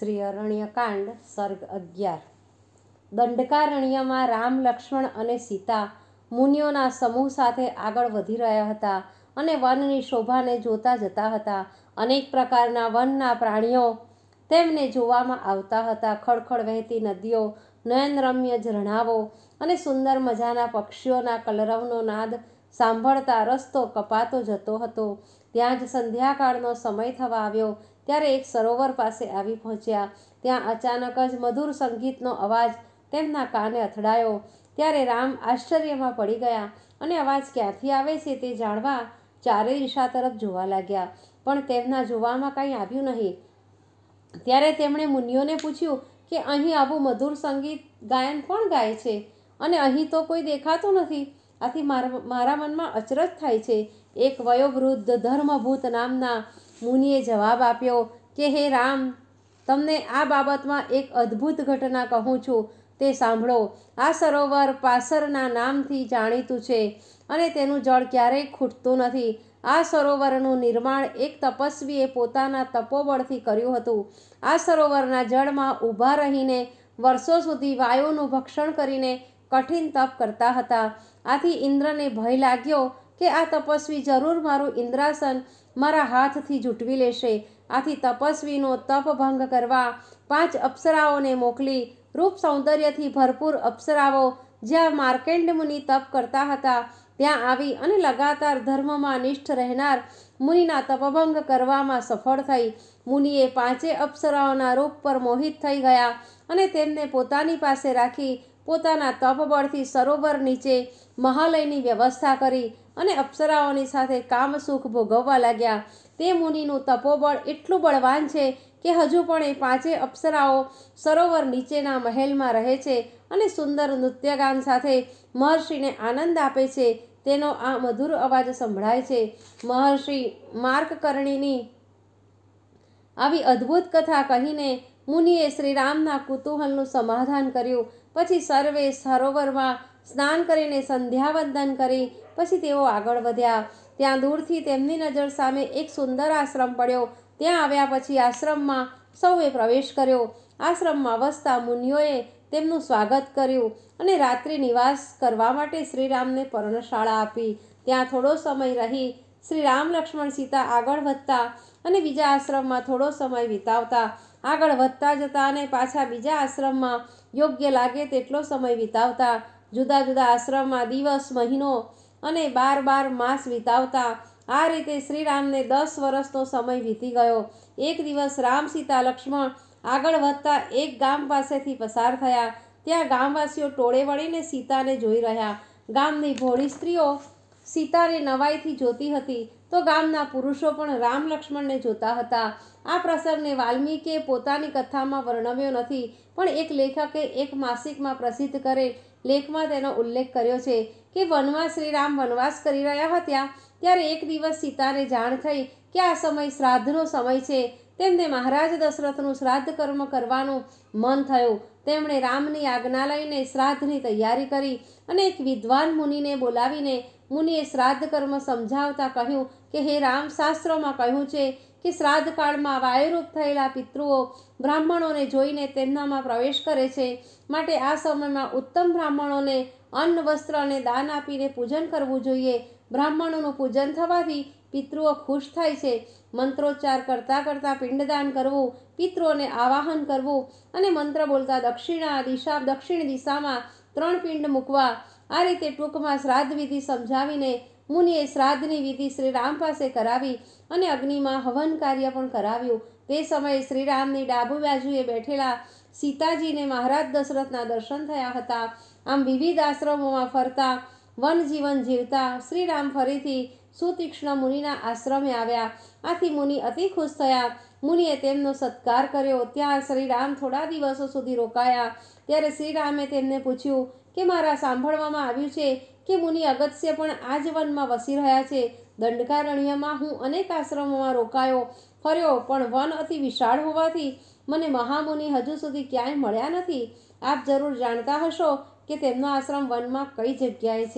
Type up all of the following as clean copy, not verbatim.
શ્રી અરણ્યકાંડ સર્ગ 11। દંડકારણ્યમાં રામ, લક્ષ્મણ અને સીતા મુનિઓના સમૂહ સાથે આગળ વધી રહ્યા હતા અને વનની શોભાને જોતા જતા હતા। અનેક પ્રકારના વનના પ્રાણીઓ તેમને જોવામાં આવતા હતા। ખળખળ વહેતી નદીઓ, નયનરમ્ય ઝરણાઓ અને સુંદર મજાના પક્ષીઓના કલરવનો નાદ સાંભળતા રસ્તો કપાતો જતો હતો। ત્યાં જ સંધ્યાકાળનો સમય થવા આવ્યો ત્યારે એક સરોવર પાસે આવી પહોંચ્યા। ત્યાં અચાનક જ મધુર સંગીતનો અવાજ તેમના કાને અથડાયો। ત્યારે રામ આશ્ચર્યમાં પડી ગયા અને અવાજ ક્યાંથી આવે છે તે જાણવા ચારે દિશા તરફ જોવા લાગ્યા, પણ તેમના જોવામાં કંઈ આવ્યું નહીં। ત્યારે તેમણે મુનિઓને પૂછ્યું કે અહીં આવું મધુર સંગીત ગાયન કોણ ગાય છે અને અહીં તો કોઈ દેખાતું નથી। આથી મારા મનમાં અચરજ થાય છે। એક વયોવૃદ્ધ ધર્મભૂત નામના મુનિએ જવાબ આપ્યો કે હે રામ, તમને આ બાબતમાં એક અદ્ભુત ઘટના કહું છું, તે સાંભળો। આ સરોવર પાસરના નામથી જાણીતું છે અને તેનું જળ ક્યારેય ખૂટતું નથી। આ સરોવરનું નિર્માણ એક તપસ્વીએ પોતાના તપોબળથી કર્યું હતું। આ સરોવરના જળમાં ઊભા રહીને વર્ષો સુધી વાયુનું ભક્ષણ કરીને કઠિન તપ કરતા હતા। આથી ઇન્દ્રને ભય લાગ્યો કે આ તપસ્વી જરૂર મારું ઇન્દ્રાસન મારા હાથથી ઝૂંટવી લેશે। આથી તપસ્વીનો તપ ભંગ કરવા 5 અપ્સરાઓને મોકલી રૂપ સૌંદર્યથી ભરપૂર અપ્સરાઓ જ્યાં માર્કેન્ડ મુનિ તપ કરતા હતા ત્યાં આવી અને લગાતાર ધર્મમાં નિષ્ઠ રહેનાર મુનિના તપભંગ કરવામાં સફળ થઈ। મુનિએ 5 અપ્સરાઓના રૂપ પર મોહિત થઈ ગયા અને તેમને પોતાની પાસે રાખી પોતાના તપબળથી સરોવર નીચે મહાલયની વ્યવસ્થા કરી અને અપ્સરાઓની સાથે કામસુખ ભોગવવા લાગ્યા। તે મુનિનું તપોબળ એટલું બળવાન છે કે હજુ પણ એ 5 અપ્સરાઓ સરોવર નીચેના મહેલમાં રહે છે અને સુંદર નૃત્યગાન સાથે મહર્ષિને આનંદ આપે છે। તેનો આ મધુર અવાજ સંભળાય છે। મહર્ષિ માર્કકર્ણીની આવી અદ્ભુત કથા કહીને મુનિએ શ્રીરામના કુતૂહલનું સમાધાન કર્યું। પછી સર્વે સરોવરમાં સ્નાન કરીને સંધ્યાવંદન કરી પછી તેઓ આગળ વધ્યા। ત્યાં દૂરથી તેમની નજર સામે એક સુંદર આશ્રમ પડ્યો। ત્યાં આવ્યા પછી આશ્રમમાં સૌએ પ્રવેશ કર્યો। આશ્રમમાં વસતા મુનિઓએ તેમનું સ્વાગત કર્યું અને રાત્રિ નિવાસ કરવા માટે શ્રીરામને પર્ણશાળા આપી। ત્યાં થોડો સમય રહી શ્રી રામ, લક્ષ્મણ, સીતા આગળ વધતા અને બીજા આશ્રમમાં થોડો સમય વિતાવતા। આગળ વધતા જતા અને પાછા બીજા આશ્રમમાં યોગ્ય લાગે તેટલો સમય વિતાવતા। જુદા જુદા આશ્રમમાં દિવસ, મહિનો અને 12 માસ વિતાવતા। આ રીતે શ્રીરામને 10 વર્ષનો સમય વીતી ગયો। એક દિવસ રામ, સીતા, લક્ષ્મણ આગળ વધતા એક ગામ પાસેથી પસાર થયા। ત્યાં ગામવાસીઓ ટોળે વળીને સીતાને જોઈ રહ્યા। ગામની ભોળી સ્ત્રીઓ સીતાને નવાઈથી જોતી હતી તો ગામના પુરુષો પણ રામ, લક્ષ્મણને જોતા હતા। આ પ્રસંગને વાલ્મીકીએ પોતાની કથામાં વર્ણવ્યો નથી, પણ એક લેખકે એક માસિકમાં પ્રસિદ્ધ કરેલ લેખમાં તેનો ઉલ્લેખ કર્યો છે કે વનમાં શ્રીરામ વનવાસ કરી રહ્યા હતા ત્યારે એક દિવસ સીતાને જાણ થઈ કે આ સમય શ્રાદ્ધનો સમય છે। તેમને મહારાજ દશરથનું શ્રાદ્ધ કર્મ કરવાનું મન થયું। તેમણે રામની આજ્ઞા લઈને શ્રાદ્ધની તૈયારી કરી અને એક વિદ્વાન મુનિને બોલાવીને મુનિએ શ્રાદ્ધ કર્મ સમજાવતા કહ્યું કે હે રામ, શાસ્ત્રોમાં કહ્યું છે કે શ્રાદ્ધ કાળમાં વાયુરૂપ થયેલા પિતૃઓ બ્રાહ્મણોને જોઈને તેમનામાં પ્રવેશ કરે છે, માટે આ સમયમાં ઉત્તમ બ્રાહ્મણોને અન્ન, વસ્ત્ર અને દાન આપીને પૂજન કરવું જોઈએ। બ્રાહ્મણોનું પૂજન થવાથી પિતૃઓ ખુશ થાય છે। મંત્રોચ્ચાર કરતાં કરતાં પિંડદાન કરવું, પિતૃઓને આવાહન કરવું અને મંત્ર બોલતા દક્ષિણ દિશામાં 3 પિંડ મૂકવા। આ રીતે ટૂંકમાં શ્રાદ્ધ વિધિ સમજાવીને મુનિએ શ્રાદ્ધની વિધિ શ્રીરામ પાસે કરાવી અને અગ્નિમાં હવન કાર્ય પણ કરાવ્યું। તે સમયે શ્રીરામની ડાબી બાજુએ બેઠેલા સીતાજીને મહારાજ દશરથના દર્શન થયા હતા। આમ વિવિધ આશ્રમોમાં ફરતા વનજીવન જીવતા શ્રીરામ ફરીથી સુતીક્ષ્ણ મુનિના આશ્રમે આવ્યા। આથી મુનિ અતિ ખુશ થયા। મુનિએ તેમનો સત્કાર કર્યો। ત્યાં શ્રીરામ થોડા દિવસો સુધી રોકાયા। ત્યારે શ્રીરામે તેમને પૂછ્યું કે મારા સાંભળવામાં આવ્યું છે કે મુનિ અગત્ય પણ આ જ વનમાં વસી રહ્યા છે। દંડકારણ્યમાં હું અનેક આશ્રમોમાં રોકાયો ફર્યો, પણ વન અતિ વિશાળ હોવાથી મને મહામુનિ હજુ સુધી ક્યાંય મળ્યા નથી। આપ જરૂર જાણતા હશો કે તેમનો આશ્રમ વનમાં કઈ જગ્યાએ છે,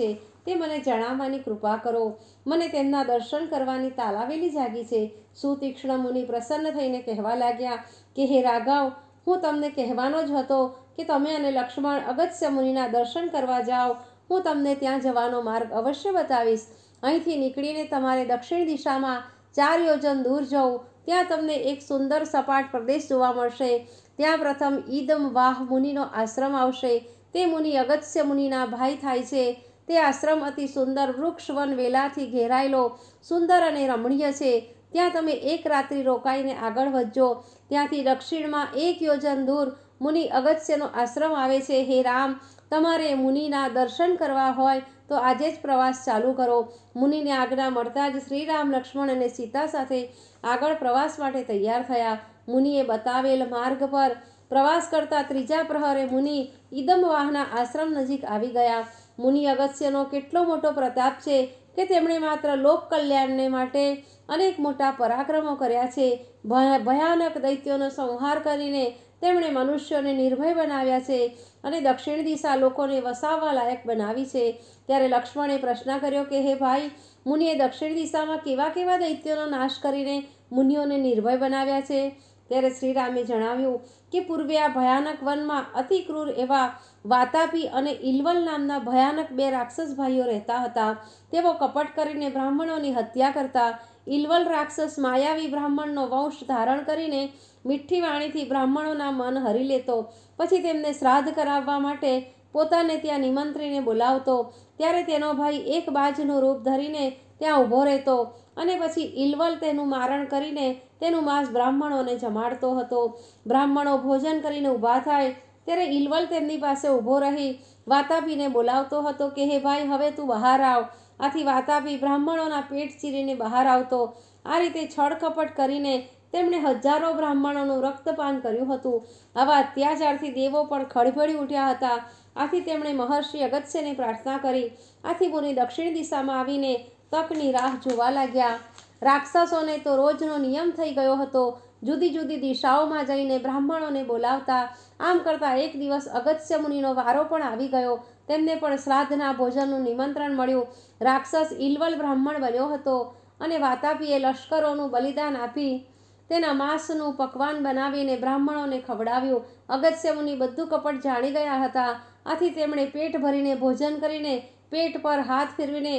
તે મને જણાવવાની કૃપા કરો. મને તેમના દર્શન કરવાની તાલાવેલી જાગી છે. સુતીક્ષ્ણ મુનિ પ્રસન્ન થઈને કહેવા લાગ્યા કે હે રાઘવ, હું તમને કહેવાનો જ હતો કે તમે અને લક્ષ્મણ અગસ્ત્ય મુનિના દર્શન કરવા જાઓ. હું તમને ત્યાં જવાનો માર્ગ અવશ્ય બતાવીશ. અહીંથી નીકળીને તમારે દક્ષિણ દિશામાં 4 યોજન દૂર જવું. ત્યાં તમને એક સુંદર સપાટ પ્રદેશ જોવા મળશે. ત્યાં પ્રથમ ઈદમ વાહ મુનિનો આશ્રમ આવશે. તે મુનિ અગસ્ત્ય મુનિના ભાઈ થાય છે. તે આશ્રમ અતિ સુંદર વૃક્ષ વન વેલાથી ઘેરાયેલો સુંદર અને રમણીય છે. ત્યાં તમે એક રાત્રિ રોકાઈને આગળ વધજો. ત્યાંથી દક્ષિણમાં 1 યોજન દૂર મુનિ અગસ્ત્યનો આશ્રમ આવે છે. હે રામ, તમારે મુનિના દર્શન કરવા હોય તો આજે જ પ્રવાસ ચાલુ કરો. મુનિને આજ્ઞા મળતા જ શ્રીરામ, લક્ષ્મણ અને સીતા સાથે આગળ પ્રવાસ માટે તૈયાર થયા. મુનિએ બતાવેલ માર્ગ પર પ્રવાસ કરતા ત્રીજા પ્રહરે મુનિ ઈદમવાહના આશ્રમ નજીક આવી ગયા. મુનિ અગસ્ત્યનો કેટલો મોટો પ્રતાપ છે કે તેમણે માત્ર લોક કલ્યાણને માટે અનેક મોટા પરાક્રમો કર્યા છે. ભયાનક દૈત્યોનો સંહાર કરીને તેમણે મનુષ્યોને નિર્ભય બનાવ્યા છે અને દક્ષિણ દિશા લોકોને વસાવવા લાયક બનાવી છે. ત્યારે લક્ષ્મણે પ્રશ્ન કર્યો કે હે ભાઈ, મુનિએ દક્ષિણ દિશામાં કેવા કેવા દૈત્યોનો નાશ કરીને મુનિઓને નિર્ભય બનાવ્યા છે? ત્યારે શ્રીરામે જણાવ્યું કે પૂર્વે આ ભયાનક વનમાં અતિ ક્રૂર એવા વાતાપી અને ઇલવલ નામના ભયાનક 2 રાક્ષસ ભાઈઓ રહેતા હતા. તેઓ કપટ કરીને બ્રાહ્મણોની હત્યા કરતા. ઇલવલ રાક્ષસ માયાવી બ્રાહ્મણનો વંશ ધારણ કરીને મીઠી વાણીથી બ્રાહ્મણોના મન હરી લેતો. પછી તેમને શ્રાદ્ધ કરાવવા માટે પોતાને ત્યાં નિમંત્રીને બોલાવતો. ત્યારે તેનો ભાઈ એક બાજનું રૂપ ધરીને ત્યાં ઊભો રહેતો અને પછી ઇલવલ તેનું મારણ કરીને તેનું માંસ બ્રાહ્મણોને જમાડતો હતો. બ્રાહ્મણો ભોજન કરીને ઊભા થાય ત્યારે ઇલવલ તેમની પાસે ઊભો રહી વાતાપીને બોલાવતો હતો કે હે ભાઈ, હવે તું બહાર આવ. આથી વાતાપી બ્રાહ્મણોના પેટ ચીરીને બહાર આવતો. આ રીતે છળકપટ કરીને તેમણે હજારો બ્રાહ્મણોનું રક્તપાન કર્યું હતું. આવા અત્યાચારથી દેવો પણ ખળભળી ઉઠ્યા હતા. આથી તેમણે મહર્ષિ અગસ્ત્યને પ્રાર્થના કરી. આથી મુનિ દક્ષિણ દિશામાં આવીને તકની રાહ જોવા લાગ્યા. રાક્ષસોને તો રોજનો નિયમ થઈ ગયો હતો. જુદી જુદી દિશાઓમાં જઈને બ્રાહ્મણોને બોલાવતા. આમ કરતાં એક દિવસ અગસ્ત્ય મુનિનો વારો પણ આવી ગયો. તેમને પણ શ્રાદ્ધના ભોજનનું નિમંત્રણ મળ્યું. રાક્ષસ ઇલવલ બ્રાહ્મણ બન્યો હતો અને વાતાપીએ લશ્કરોનું બલિદાન આપી તેના માંસનું પકવાન બનાવીને બ્રાહ્મણોને ખવડાવ્યું. અગસ્ત્ય મુનિ બધું કપટ જાણી ગયા હતા. આથી તેમણે પેટ ભરીને ભોજન કરીને પેટ પર હાથ ફેરવીને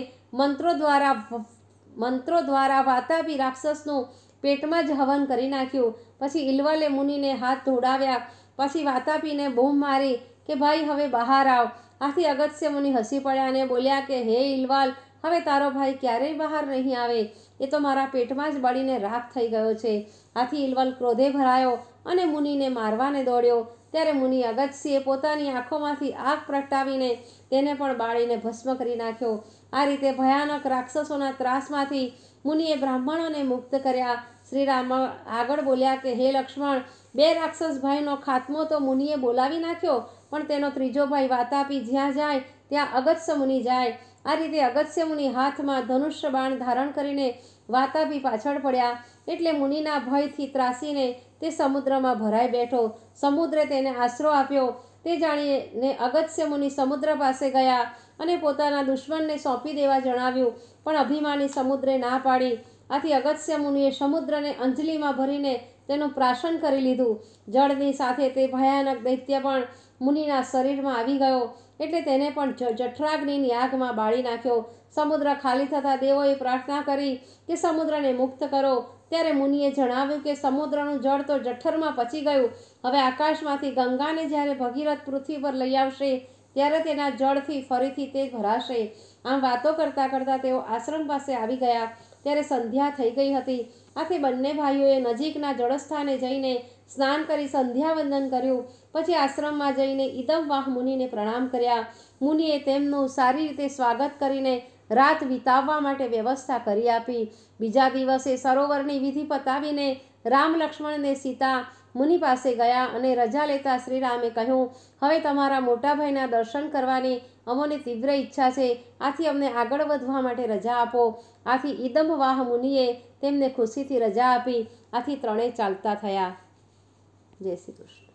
મંત્રો દ્વારા વાતાપી રાક્ષસનું પેટમાં જ હવન કરી નાખ્યું. પછી ઇલવલે મુનિને હાથ ધોડાવ્યા. પછી વાતાપીને બૂમ મારી કે ભાઈ, હવે બહાર આવ. આથી અગસ્ત્ય મુનિ હસી પડ્યા અને બોલ્યા કે હે ઇલવલ, હવે તારો ભાઈ ક્યારેય બહાર નહીં આવે. એ તો મારા પેટમાં જ બળીને રાખ થઈ ગયો છે. આથી ઇલવલ ક્રોધે ભરાયો અને મુનિને મારવાને દોડ્યો. ત્યારે મુનિ અગસ્ત્યએ પોતાની આંખોમાંથી આગ પ્રગટાવીને તેને પણ બાળીને ભસ્મ કરી નાખ્યો. આ રીતે ભયાનક રાક્ષસોના ત્રાસમાંથી મુનિએ બ્રાહ્મણોને મુક્ત કર્યા. શ્રીરામ આગળ બોલ્યા કે હે લક્ષ્મણ, 2 રાક્ષસ ભાઈનો ખાત્મો તો મુનિએ બોલાવી નાખ્યો, પણ તેનો ત્રીજો ભાઈ વાતાપી જ્યાં જાય ત્યાં અગસ્ત્ય મુનિ જાય. આ રીતે અગસ્ત્ય મુનિ હાથમાં ધનુષ્ય બાણ ધારણ કરીને વાતાપી પાછળ પડ્યા. એટલે મુનિના ભયથી ત્રાસીને તે સમુદ્રમાં ભરાઈ બેઠો. સમુદ્રે તેને આશરો આપ્યો. તે જાણીને અગસ્ત્ય મુનિ સમુદ્ર પાસે ગયા અને પોતાના દુશ્મનને સોંપી દેવા જણાવ્યું, પણ અભિમાની સમુદ્રે ના પાડી. આથી અગસ્ત્ય મુનિએ સમુદ્રને અંજલિમાં ભરીને તેનું પ્રાશન કરી લીધું. જળની સાથે તે ભયાનક દૈત્ય પણ મુનિના શરીરમાં આવી ગયો. એટલે તેને પણ જઠરાગ્નિની આગમાં બાળી નાખ્યો. સમુદ્ર ખાલી થતાં દેવોએ પ્રાર્થના કરી કે સમુદ્રને મુક્ત કરો. ત્યારે મુનિએ જણાવ્યું કે સમુદ્રનું જળ તો જઠરમાં પચી ગયું. હવે આકાશમાંથી ગંગાને જ્યારે ભગીરથ પૃથ્વી પર લઈ આવશે ત્યારે તેના જળથી ફરીથી તે ભરાશે. આમ વાતો કરતાં કરતાં તેઓ આશ્રમ પાસે આવી ગયા. ત્યારે સંધ્યા થઈ ગઈ હતી. આથી બંને ભાઈઓએ નજીકના જળસ્થાને જઈને સ્નાન કરી સંધ્યાવંદન કર્યું. પછી આશ્રમમાં જઈને ઈદમવાહ મુનિને પ્રણામ કર્યા. મુનિએ તેમનું સારી રીતે સ્વાગત કરીને રાત વિતાવવા માટે વ્યવસ્થા કરી આપી. બીજા દિવસે સરોવરની વિધિ પતાવીને રામ, લક્ષ્મણ અને સીતા મુનિ પાસે ગયા અને રજા લેતા શ્રીરામે કહ્યું, હવે તમારા મોટા ભાઈના દર્શન કરવાની અમોને તીવ્ર ઈચ્છા છે. આથી અમને આગળ વધવા માટે રજા આપો. આથી ઈદમવાહ મુનિએ તેમને ખુશીથી રજા આપી. આથી ત્રણેય ચાલતા થયા. જય શ્રી કૃષ્ણ.